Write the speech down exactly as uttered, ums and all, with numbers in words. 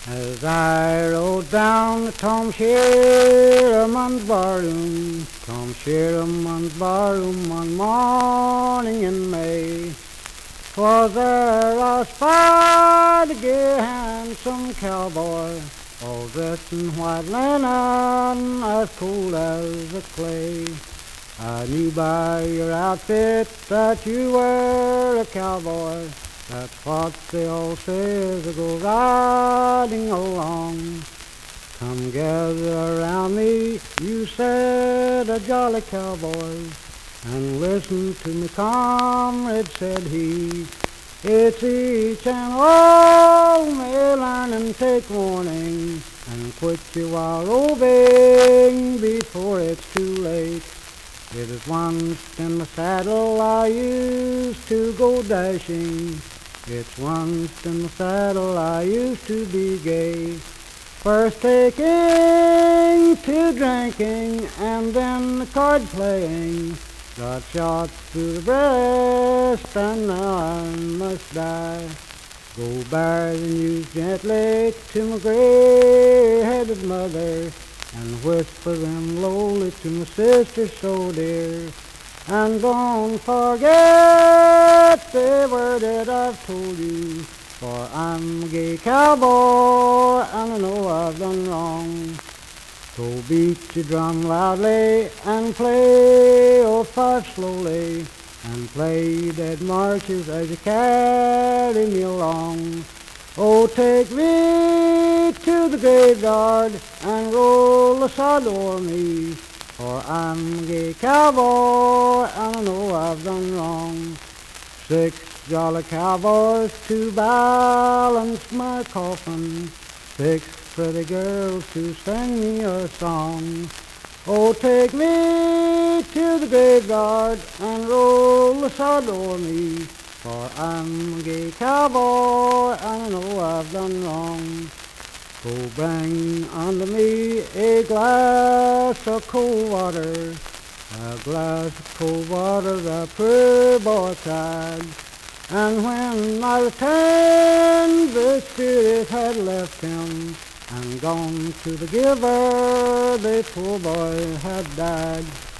As I rode down to Tom Sherman's barroom, Tom Sherman's barroom one morning in May, 'twas there I spied a gay handsome cowboy, all dressed in white linen, as cool as a clay. I knew by your outfit that you were a cowboy. That's what they all say as I go riding along. Come gather around me, you said, a jolly cowboy, and listen to me, comrade, said he. It's each and all may learn and take warning, and quit your wild roving before it's too late. It is once in the saddle I used to go dashing. It's once in the saddle I used to be gay. First taking to drinking and then the card playing. Got shots through the breast and now I must die. Go bear the news gently to my gray-headed mother, and whisper them lowly to my sister so dear. And don't forget the word that I've told you, for I'm a gay cowboy and I know I've done wrong. So beat your drum loudly and play old five slowly, and play dead marches as you carry me along. Oh, take me to the graveyard and roll the sod o'er me, for I'm a gay cowboy and I know I've done wrong. Six jolly cowboys to balance my coffin, six pretty girls to sing me a song. Oh, take me to the graveyard and roll the sod o'er me, for I'm a gay cowboy and I know I've done wrong. Go bring unto me a glass of cold water, a glass of cold water the poor boy cried. And when I returned, the spirit had left him, and gone to the giver, the poor boy had died.